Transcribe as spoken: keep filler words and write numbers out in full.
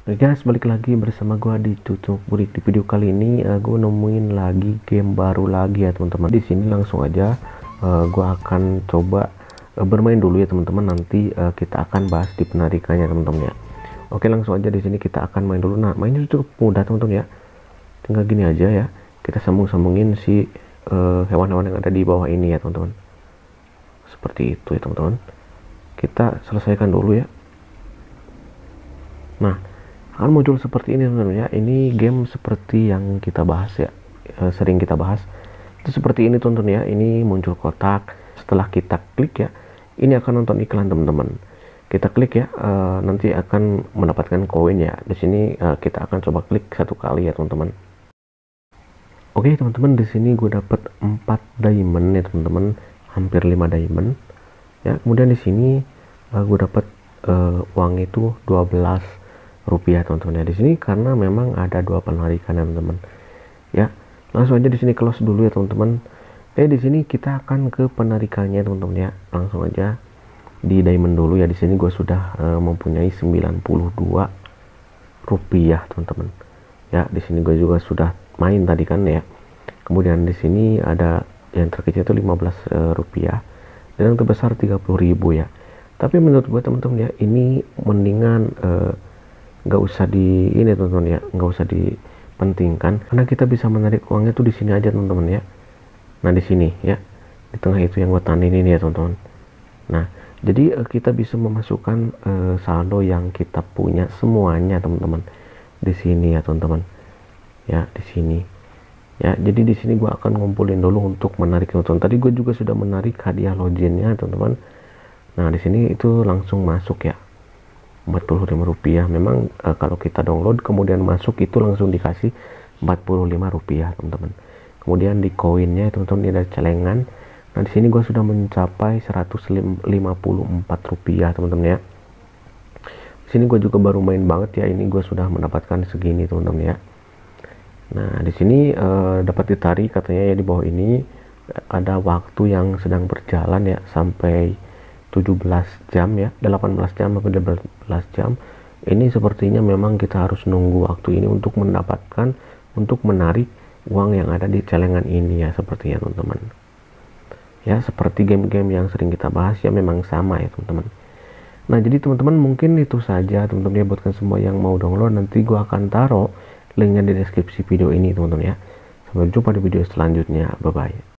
Oke guys, balik lagi bersama gua di Cucuk Burik. Di video kali ini uh, gue nemuin lagi game baru lagi ya teman-teman. Di sini langsung aja uh, gua akan coba uh, bermain dulu ya teman-teman. Nanti uh, kita akan bahas di penarikannya teman-teman ya. Oke, langsung aja di sini kita akan main dulu. Nah, mainnya cukup mudah teman-teman ya. Tinggal gini aja ya. Kita sambung-sambungin si uh, hewan-hewan yang ada di bawah ini ya teman-teman. Seperti itu ya teman-teman. Kita selesaikan dulu ya. Nah, akan muncul seperti ini teman-teman ya. Ini game seperti yang kita bahas ya, e, sering kita bahas itu seperti ini teman-teman ya. Ini muncul kotak, setelah kita klik ya, ini akan nonton iklan teman-teman. Kita klik ya, e, nanti akan mendapatkan koin ya. Di sini e, kita akan coba klik satu kali ya teman-teman. Oke teman-teman, di sini gue dapat empat diamond ya teman-teman, hampir lima diamond ya. Kemudian di sini e, gue dapat e, uang itu dua belas rupiah teman-teman ya. Di sini karena memang ada dua penarikan ya teman-teman ya. Langsung aja di sini close dulu ya teman-teman. Eh di sini kita akan ke penarikannya teman-teman ya. Langsung aja di diamond dulu ya. Di sini gue sudah uh, mempunyai sembilan puluh dua rupiah teman-teman ya. Di sini gue juga sudah main tadi kan ya. Kemudian di sini ada yang terkecil itu lima belas uh, rupiah dan yang terbesar tiga puluh ribu ya. Tapi menurut gue teman-teman ya, ini mendingan uh, nggak usah di ini teman-teman ya, nggak usah dipentingkan karena kita bisa menarik uangnya tuh di sini aja teman-teman ya. Nah di sini ya, di tengah itu yang gue tandin ini ya teman-teman. Nah jadi uh, kita bisa memasukkan uh, saldo yang kita punya semuanya teman-teman di sini ya teman-teman ya. Di sini ya, jadi di sini gue akan ngumpulin dulu untuk menarik teman-teman. Tadi gue juga sudah menarik hadiah loginnya teman-teman. Nah di sini itu langsung masuk ya, empat puluh lima rupiah. Memang e, kalau kita download kemudian masuk itu langsung dikasih empat puluh lima rupiah teman-teman. Kemudian di koinnya teman-teman ini ada celengan. Nah di sini gue sudah mencapai seratus lima puluh empat rupiah teman-teman ya. Di sini gue juga baru main banget ya, ini gue sudah mendapatkan segini teman-teman ya. Nah di sini e, dapat ditarik katanya ya, di bawah ini ada waktu yang sedang berjalan ya, sampai tujuh belas jam ya, delapan belas jam atau delapan belas jam. Ini sepertinya memang kita harus nunggu waktu ini untuk mendapatkan, untuk menarik uang yang ada di celengan ini ya, sepertinya teman-teman ya. Seperti game-game yang sering kita bahas ya, memang sama ya teman-teman. Nah jadi teman-teman mungkin itu saja teman-teman ya, buatkan semua yang mau download. Nanti gua akan taruh linknya di deskripsi video ini teman-teman ya. Sampai jumpa di video selanjutnya, bye bye.